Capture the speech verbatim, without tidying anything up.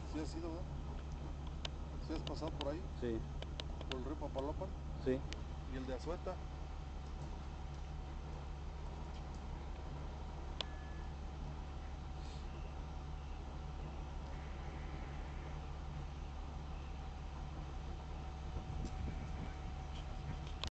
¿Sí has ido, ¿verdad? ¿Sí has pasado por ahí? Sí, ¿Por el río Papaloapan? sí. ¿Y el de Azueta?